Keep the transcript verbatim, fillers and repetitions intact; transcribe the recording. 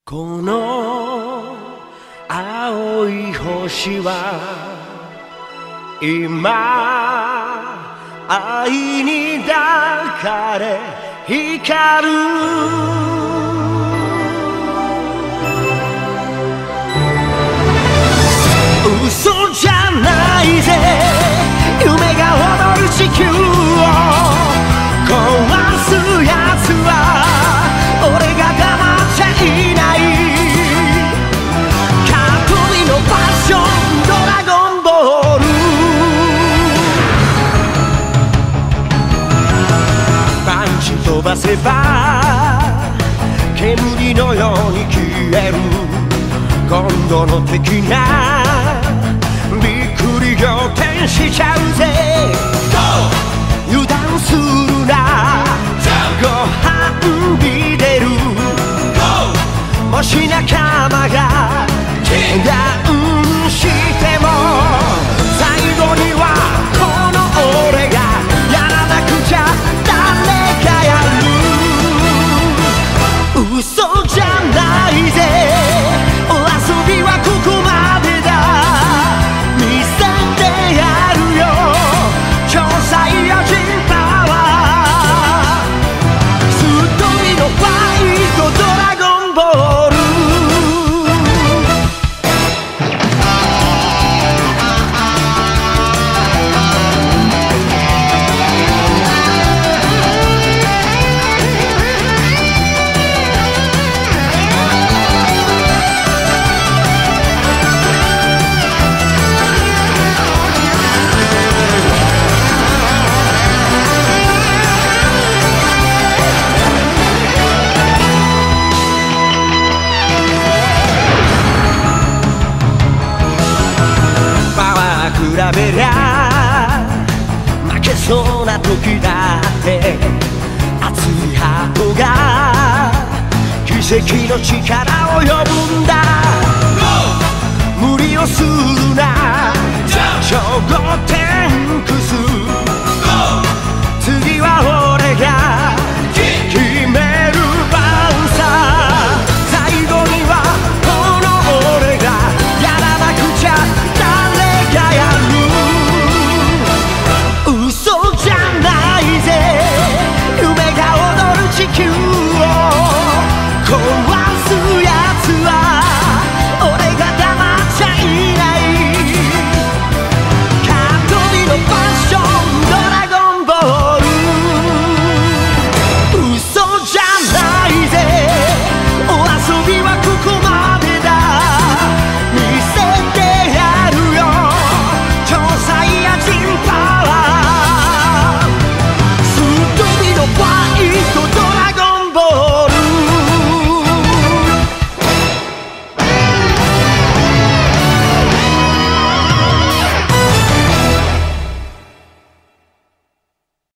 この青い星は今愛に抱かれ光る。嘘じゃないぜ、夢が踊る地球を壊すやつは俺が黙っちゃいない。カートリのパッションドラゴンボール、パンチ飛ばせば煙のように消える。今度の敵がびっくり仰天しちゃうぜ。油断するな、ご飯に出る。もし仲間がダウンしても最後にはこの俺がやらなくちゃ誰かやる。嘘じゃないぜ、遊びはここまでだ。見せてやるよ超サイヤ人パワー。ストーリーのファイトドラゴンボール。比べりゃ負けそうな時だって熱いハートが奇跡の力を呼ぶんだ。無理をするな超合点クス、次は俺が